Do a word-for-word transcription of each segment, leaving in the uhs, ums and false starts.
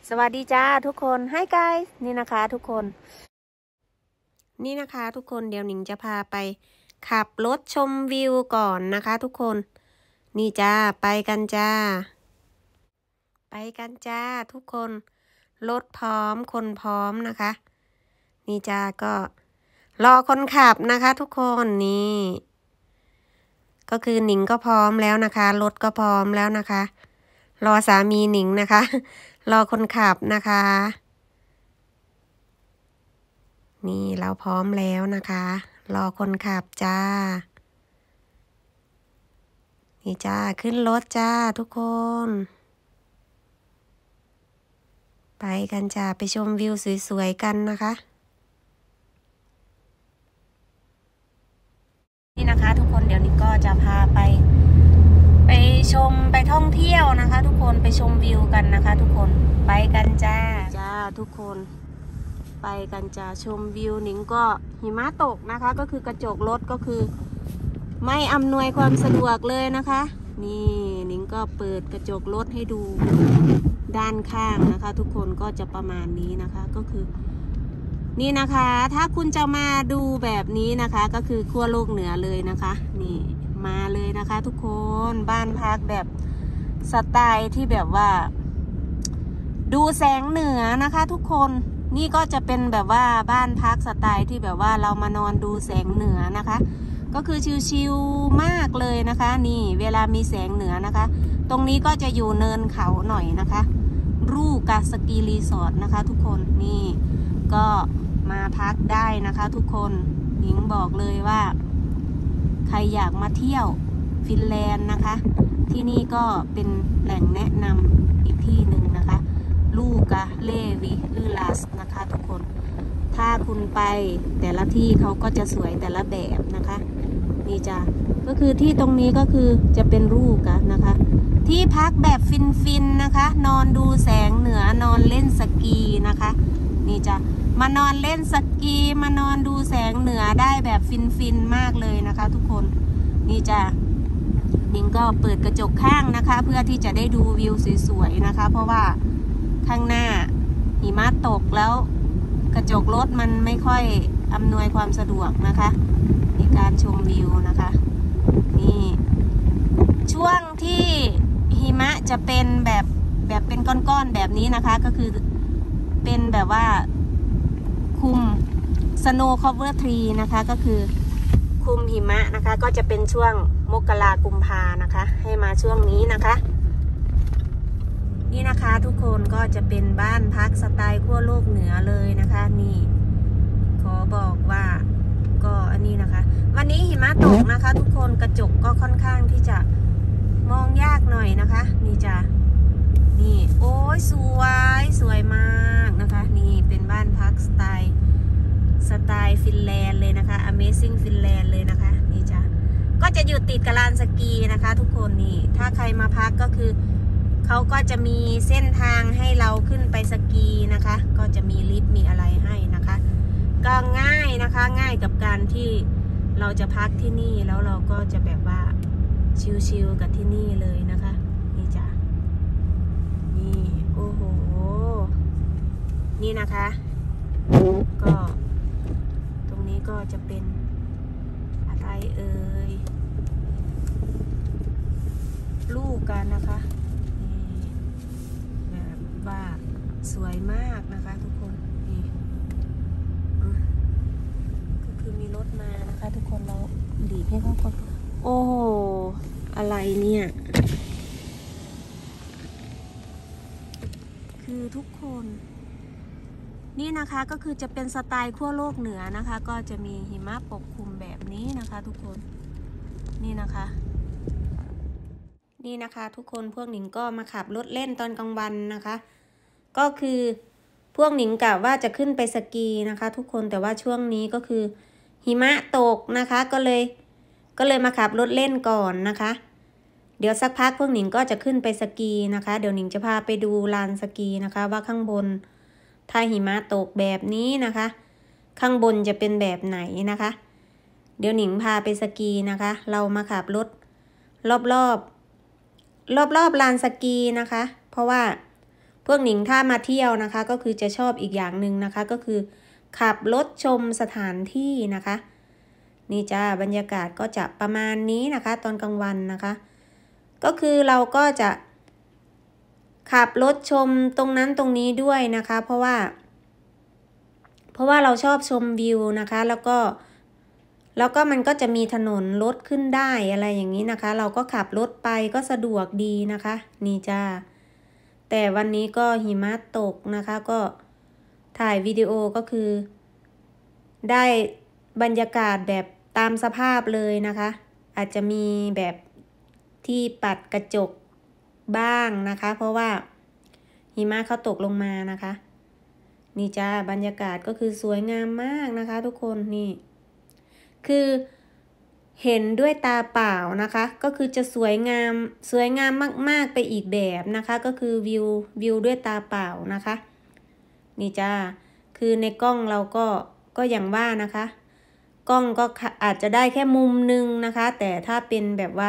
สวัสดีจ้าทุกคน Hi guys นี่นะคะทุกคนนี่นะคะทุกคนเดี๋ยวหนิงจะพาไปขับรถชมวิวก่อนนะคะทุกคนนี่จ้าไปกันจ้าไปกันจ้าทุกคนรถพร้อมคนพร้อมนะคะนี่จ้าก็รอคนขับนะคะทุกคนนี่ก็คือหนิงก็พร้อมแล้วนะคะรถก็พร้อมแล้วนะคะรอสามีหนิงนะคะรอคนขับนะคะนี่เราพร้อมแล้วนะคะรอคนขับจ้านี่จ้าขึ้นรถจ้าทุกคนไปกันจ้าไปชมวิวสวยๆกันนะคะนี่นะคะทุกคนเดี๋ยวนี้ก็จะพาไปไปชมไปท่องเที่ยวนะคะทุกคนไปชมวิวกันนะคะทุกคนไปกันจ้าจ้าทุกคนไปกันจ้าชมวิวหนิงก็หิมะตกนะคะก็คือกระจกรถก็คือไม่อำนวยความสะดวกเลยนะคะนี่หนิงก็เปิดกระจกรถให้ดูด้านข้างนะคะทุกคนก็จะประมาณนี้นะคะก็คือนี่นะคะถ้าคุณจะมาดูแบบนี้นะคะก็คือขั้วโลกเหนือเลยนะคะนี่มาเลยนะคะทุกคนบ้านพักแบบสไตล์ที่แบบว่าดูแสงเหนือนะคะทุกคนนี่ก็จะเป็นแบบว่าบ้านพักสไตล์ที่แบบว่าเรามานอนดูแสงเหนือนะคะก็คือชิลๆมากเลยนะคะนี่เวลามีแสงเหนือนะคะตรงนี้ก็จะอยู่เนินเขาหน่อยนะคะรูกาสกีรีสอร์ทนะคะทุกคนนี่ก็มาพักได้นะคะทุกคนหญิงบอกเลยว่าใครอยากมาเที่ยวฟินแลนด์นะคะที่นี่ก็เป็นแหล่งแนะนำอีกที่หนึ่งนะคะลูกาเลวิอือลาสนะคะทุกคนถ้าคุณไปแต่ละที่เขาก็จะสวยแต่ละแบบนะคะนี่จ้ะก็คือที่ตรงนี้ก็คือจะเป็นลูกะนะคะที่พักแบบฟินๆนะคะนอนดูแสงเหนือนอนเล่นสกีนะคะนี่จ้ะมานอนเล่นสกีมานอนดูแสงเหนือได้แบบฟินๆมากเลยนะคะทุกคนนี่จ้ะหนิงก็เปิดกระจกข้างนะคะเพื่อที่จะได้ดูวิวสวยๆนะคะเพราะว่าข้างหน้าหิมะตกแล้วกระจกรถมันไม่ค่อยอำนวยความสะดวกนะคะในการชมวิวนะคะนี่ช่วงที่หิมะจะเป็นแบบแบบเป็นก้อนๆแบบนี้นะคะก็คือเป็นแบบว่าคุม snow cover tree นะคะก็คือคุมหิมะนะคะก็จะเป็นช่วงมกรากุมภานะคะให้มาช่วงนี้นะคะนี่นะคะทุกคนก็จะเป็นบ้านพักสไตล์ขั้วโลกเหนือเลยนะคะนี่ขอบอกว่าก็อันนี้นะคะวันนี้หิมะตกนะคะทุกคนกระจกก็ค่อนข้างที่จะมองยากหน่อยนะคะนี่จ้ะนี่โอ้ยสวยสวยมากนะคะนี่เป็นบ้านพักสไตล์สไตล์ฟินแลนด์เลยนะคะ Amazing ฟินแลนด์เลยนะคะนี่จ้ะก็จะอยู่ติดกับลานสกีนะคะทุกคนนี่ถ้าใครมาพักก็คือเขาก็จะมีเส้นทางให้เราขึ้นไปสกีนะคะก็จะมีลิฟต์มีอะไรให้นะคะก็ง่ายนะคะง่ายกับการที่เราจะพักที่นี่แล้วเราก็จะแบบว่าชิลๆกับที่นี่เลยนะคะนี่จ้ะนี่โอ้โหนี่นะคะก็ตรงนี้ก็จะเป็นอะไรเอ่ยลูกกันนะคะแบบว่าสวยมากนะคะทุกคนนี่ก็คือมีรถมานะคะทุกคนเราหลีกให้เขาก่อนโอ้โหอะไรเนี่ยคือทุกคนนี่นะคะก็คือจะเป็นสไตล์ขั้วโลกเหนือนะคะก็จะมีหิมะปกคลุมแบบนี้นะคะทุกคนนี่นะคะนี่นะคะทุกคนพวกหนิงก็มาขับรถเล่นตอนกลางวันนะคะก็คือพวกหนิงกะว่าจะขึ้นไปสกีนะคะทุกคนแต่ว่าช่วงนี้ก็คือหิมะตกนะคะก็เลยก็เลยมาขับรถเล่นก่อนนะคะเดี๋ยวสักพักพวกหนิงก็จะขึ้นไปสกีนะคะเดี๋ยวหนิงจะพาไปดูลานสกีนะคะว่าข้างบนถ้าหิมะตกแบบนี้นะคะข้างบนจะเป็นแบบไหนนะคะเดี๋ยวหนิงพาไปสกีนะคะเรามาขับรถรอบๆรอบๆลานสกีนะคะเพราะว่าพวกหนิงถ้ามาเที่ยวนะคะก็คือจะชอบอีกอย่างหนึ่งนะคะก็คือขับรถชมสถานที่นะคะนี่จ้าบรรยากาศก็จะประมาณนี้นะคะตอนกลางวันนะคะก็คือเราก็จะขับรถชมตรงนั้นตรงนี้ด้วยนะคะเพราะว่าเพราะว่าเราชอบชมวิวนะคะแล้วก็แล้วก็มันก็จะมีถนนรถขึ้นได้อะไรอย่างนี้นะคะเราก็ขับรถไปก็สะดวกดีนะคะนี่จ้าแต่วันนี้ก็หิมะตกนะคะก็ถ่ายวิดีโอก็คือได้บรรยากาศแบบตามสภาพเลยนะคะอาจจะมีแบบที่ปัดกระจกบ้างนะคะเพราะว่าหิมะเขาตกลงมานะคะนี่จ้าบรรยากาศก็คือสวยงามมากนะคะทุกคนนี่คือเห็นด้วยตาเปล่านะคะก็คือจะสวยงามสวยงามมากๆไปอีกแบบนะคะก็คือวิววิวด้วยตาเปล่านะคะนี่จ้าคือในกล้องเราก็ก็อย่างว่านะคะกล้องก็อาจจะได้แค่มุมนึงนะคะแต่ถ้าเป็นแบบว่า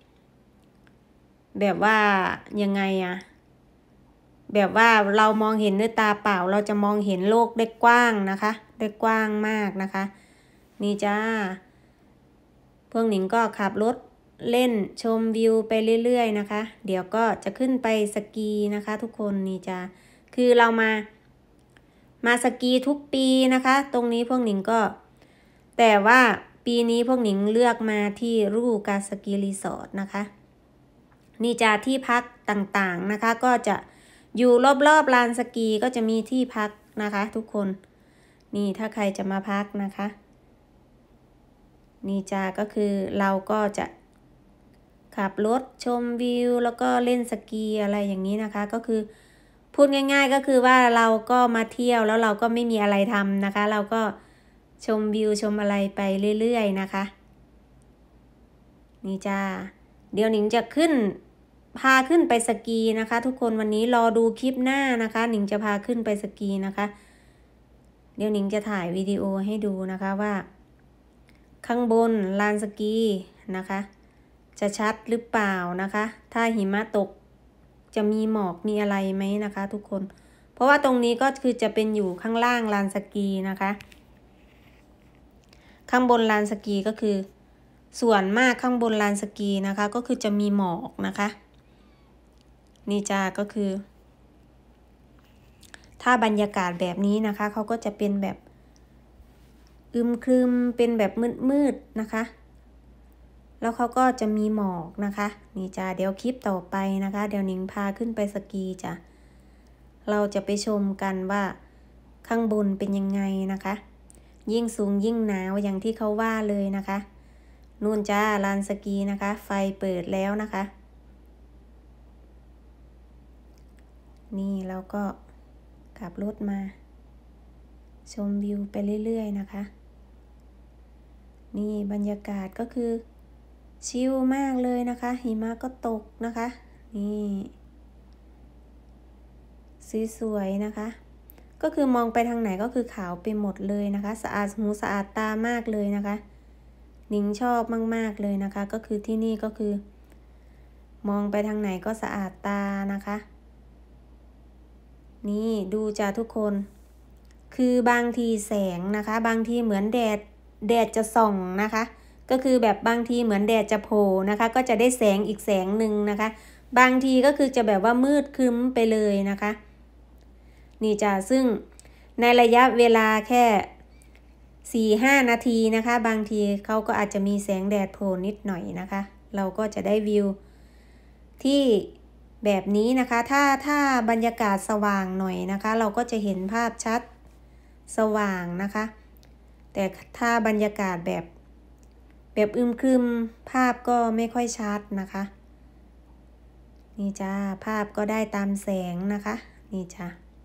แบบว่ายังไงอะแบบว่าเรามองเห็นด้วยตาเปล่าเราจะมองเห็นโลกได้กว้างนะคะได้กว้างมากนะคะนี่จ้าพวกหนิงก็ขับรถเล่นชมวิวไปเรื่อยๆนะคะเดี๋ยวก็จะขึ้นไปสกีนะคะทุกคนนี่จ้าคือเรามามาสกีทุกปีนะคะตรงนี้พวกหนิงก็แต่ว่าปีนี้พวกหนิงเลือกมาที่รูกาสกีรีสอร์ทนะคะนี่จ้าที่พักต่างๆนะคะก็จะอยู่รอบๆลานสกีก็จะมีที่พักนะคะทุกคนนี่ถ้าใครจะมาพักนะคะนี่จ้าก็คือเราก็จะขับรถชมวิวแล้วก็เล่นสกีอะไรอย่างนี้นะคะก็คือพูดง่ายๆก็คือว่าเราก็มาเที่ยวแล้วเราก็ไม่มีอะไรทำนะคะเราก็ชมวิวชมอะไรไปเรื่อยๆนะคะนี่จ้าเดี๋ยวหนิงจะขึ้นพาขึ้นไปสกีนะคะทุกคนวันนี้รอดูคลิปหน้านะคะหนิงจะพาขึ้นไปสกีนะคะเดี๋ยวหนิงจะถ่ายวิดีโอให้ดูนะคะว่าข้างบนลานสกีนะคะจะชัดหรือเปล่านะคะถ้าหิมะตกจะมีหมอกมีอะไรไหมนะคะทุกคนเพราะว่าตรงนี้ก็คือจะเป็นอยู่ข้างล่างลานสกีนะคะข้างบนลานสกีก็คือส่วนมากข้างบนลานสกีนะคะก็คือจะมีหมอกนะคะนี่จ้าก็คือถ้าบรรยากาศแบบนี้นะคะเขาก็จะเป็นแบบอึมครึมเป็นแบบมืดๆนะคะแล้วเขาก็จะมีหมอกนะคะนี่จ้าเดี๋ยวคลิปต่อไปนะคะเดี๋ยวหนิงพาขึ้นไปสกีจ้ะเราจะไปชมกันว่าข้างบนเป็นยังไงนะคะยิ่งสูงยิ่งหนาวอย่างที่เขาว่าเลยนะคะนู่นจ้าลานสกีนะคะไฟเปิดแล้วนะคะนี่เราก็ขับรถมาชมวิวไปเรื่อยๆนะคะนี่บรรยากาศก็คือชิลมากเลยนะคะหิมะก็ตกนะคะนี่สวยๆนะคะก็คือมองไปทางไหนก็คือขาวไปหมดเลยนะคะสะอาดหูสะอาดตามากเลยนะคะหนิงชอบมากๆเลยนะคะก็คือที่นี่ก็คือมองไปทางไหนก็สะอาดตานะคะนี่ดูจ้าทุกคนคือบางทีแสงนะคะบางทีเหมือนแดดแดดจะส่องนะคะก็คือแบบบางทีเหมือนแดดจะโผล่นะคะก็จะได้แสงอีกแสงหนึ่งนะคะบางทีก็คือจะแบบว่ามืดครึ้มไปเลยนะคะนี่จ้าซึ่งในระยะเวลาแค่สี่ห้านาทีนะคะบางทีเขาก็อาจจะมีแสงแดดโผล่นิดหน่อยนะคะเราก็จะได้วิวที่แบบนี้นะคะถ้าถ้าบรรยากาศสว่างหน่อยนะคะเราก็จะเห็นภาพชัดสว่างนะคะแต่ถ้าบรรยากาศแบบแบบอึมครึมภาพก็ไม่ค่อยชัดนะคะนี่จ้าภาพก็ได้ตามแสงนะคะนี่จ้า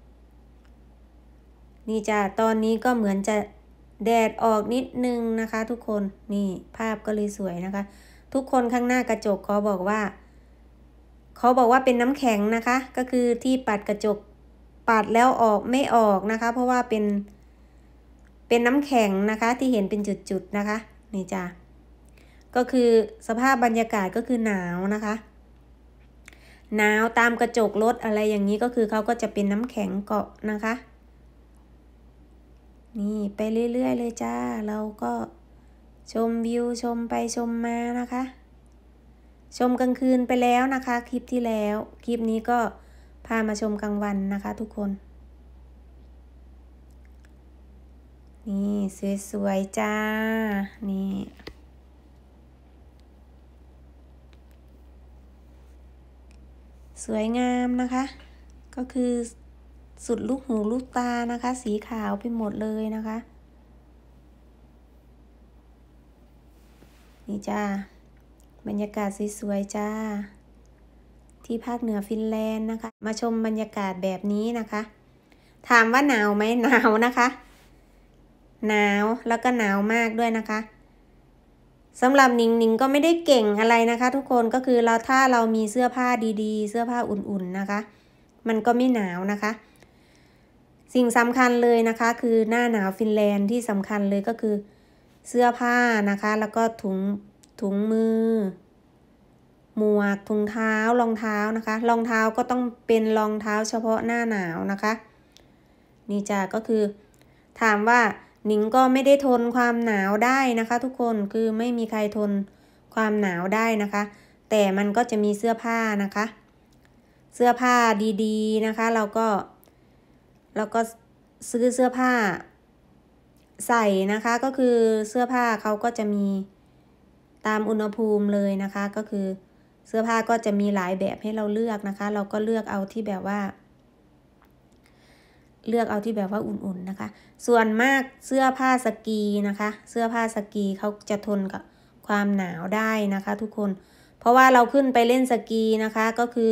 นี่จ้าตอนนี้ก็เหมือนจะแดดออกนิดนึงนะคะทุกคนนี่ภาพก็เลยสวยนะคะทุกคนข้างหน้ากระจกเขาบอกว่าเขาบอกว่าเป็นน้ำแข็งนะคะก็คือที่ปัดกระจกปัดแล้วออกไม่ออกนะคะเพราะว่าเป็นเป็นน้ำแข็งนะคะที่เห็นเป็นจุดๆนะคะนี่จ้าก็คือสภาพบรรยากาศก็คือหนาวนะคะหนาวตามกระจกรถอะไรอย่างนี้ก็คือเขาก็จะเป็นน้ำแข็งเกาะนะคะนี่ไปเรื่อยๆเลยจ้าเราก็ชมวิวชมไปชมมานะคะชมกลางคืนไปแล้วนะคะคลิปที่แล้วคลิปนี้ก็พามาชมกลางวันนะคะทุกคนนี่สวยๆจ้านี่สวยงามนะคะก็คือสุดลูกหูลูกตานะคะสีขาวไปหมดเลยนะคะนี่จ้าบรรยากาศสวยๆจ้าที่ภาคเหนือฟินแลนด์นะคะมาชมบรรยากาศแบบนี้นะคะถามว่าหนาวไหมหนาวนะคะหนาวแล้วก็หนาวมากด้วยนะคะสำหรับหนิงหนิงก็ไม่ได้เก่งอะไรนะคะทุกคนก็คือเราถ้าเรามีเสื้อผ้าดีๆเสื้อผ้าอุ่นๆนะคะมันก็ไม่หนาวนะคะสิ่งสำคัญเลยนะคะคือหน้าหนาวฟินแลนด์ที่สำคัญเลยก็คือเสื้อผ้านะคะแล้วก็ถุงถุงมือหมวกถุงเท้ารองเท้านะคะรองเท้าก็ต้องเป็นรองเท้าเฉพาะหน้าหนาวนะคะนี่จ้าก็คือถามว่าหนิงก็ไม่ได้ทนความหนาวได้นะคะทุกคนคือไม่มีใครทนความหนาวได้นะคะแต่มันก็จะมีเสื้อผ้านะคะเสื้อผ้าดีๆนะคะเราก็เราก็ซื้อเสื้อผ้าใส่นะคะก็คือเสื้อผ้าเขาก็จะมีตามอุณหภูมิเลยนะคะก็คือเสื้อผ้าก็จะมีหลายแบบให้เราเลือกนะคะเราก็เลือกเอาที่แบบว่าเลือกเอาที่แบบว่าอุ่นๆนะคะส่วนมากเสื้อผ้าสกีนะคะเสื้อผ้าสกีเขาจะทนกับความหนาวได้นะคะทุกคนเพราะว่าเราขึ้นไปเล่นสกีนะคะก็คือ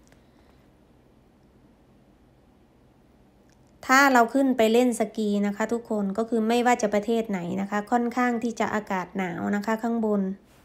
ถ้าเราขึ้นไปเล่นสกีนะคะทุกคนก็คือไม่ว่าจะประเทศไหนนะคะค่อนข้างที่จะอากาศหนาวนะคะข้างบน